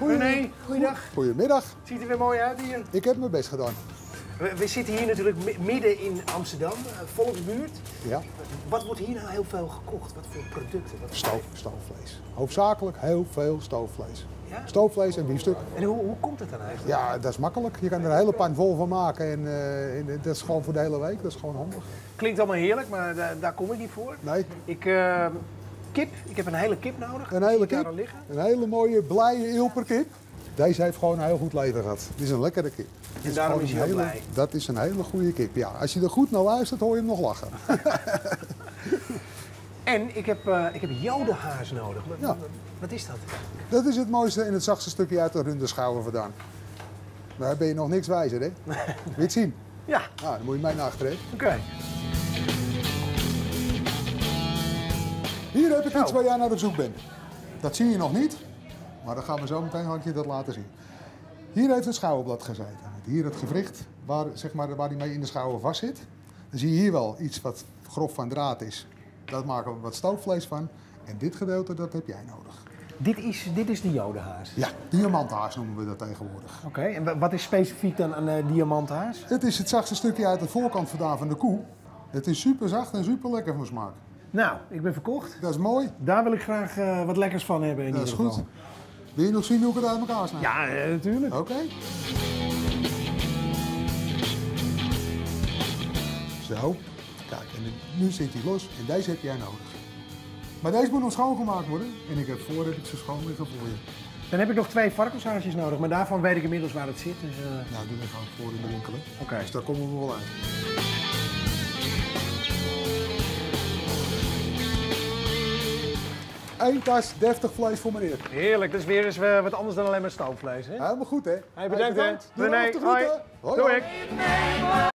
René, goeiedag. Goedemiddag. Ziet er weer mooi uit hier. Ik heb mijn best gedaan. We zitten hier natuurlijk midden in Amsterdam, volksbuurt. Ja. Wat wordt hier nou heel veel gekocht? Wat voor producten? Stoofvlees. Hoofdzakelijk heel veel stoofvlees. Ja? Stoofvlees en biefstuk. En hoe komt het dan eigenlijk? Ja, dat is makkelijk. Je kan er een hele pan vol van maken en dat is gewoon voor de hele week. Dat is gewoon handig. Klinkt allemaal heerlijk, maar daar kom ik niet voor. Nee. Ik heb een hele kip nodig. Een hele Zie ik daar kip. al liggen? Een hele mooie, blije Ilperkip. Deze heeft gewoon een heel goed leven gehad. Het is een lekkere kip. En daarom is hij ook blij. Dat is een hele goede kip. Ja, als je er goed naar luistert, hoor je hem nog lachen. En ik heb jodenhaas nodig. Ja. Wat is dat? Dat is het mooiste en het zachtste stukje uit de runderschouwen vandaan. Daar ben je nog niks wijzer, hè? Wil je het zien? Ja. Nou, dan moet je mij naar achteren. Oké. Hier heb ik iets waar jij naar op zoek bent. Dat zie je nog niet, maar dan gaan we zo meteen een dat laten zien. Hier heeft het schouwenblad gezeten. Hier het gewricht waar die mee in de schouwen vast zit. Dan zie je hier wel iets wat grof van draad is. Daar maken we wat stoofvlees van. En dit gedeelte, dat heb jij nodig. Dit is de jodenhaas? Ja, diamanthaas noemen we dat tegenwoordig. Oké, en wat is specifiek dan aan diamanthaas? Het is het zachtste stukje uit de voorkant vandaan van de koe. Het is super zacht en super lekker van smaak. Nou, ik ben verkocht. Dat is mooi. Daar wil ik graag wat lekkers van hebben in Dat is ieder geval. goed. Wil je nog zien hoe ik het uit elkaar snijd? Ja, natuurlijk. Oké. Zo. Kijk, en nu zit hij los en deze heb jij nodig. Maar deze moet nog schoongemaakt worden. En ik heb ze schoon liggen voor je. Dan heb ik nog 2 varkenshaasjes nodig, maar daarvan weet ik inmiddels waar het zit. Dus, Nou, doe even voor in de winkel. Oké. Dus daar komen we wel uit. Eén tas deftig vlees voor meneer. Heerlijk, dat is weer eens wat anders dan alleen maar stoofvlees. Hè? Helemaal goed, hè? Hey, bedankt, hè? Doe René, de groeten. hoi. Doei.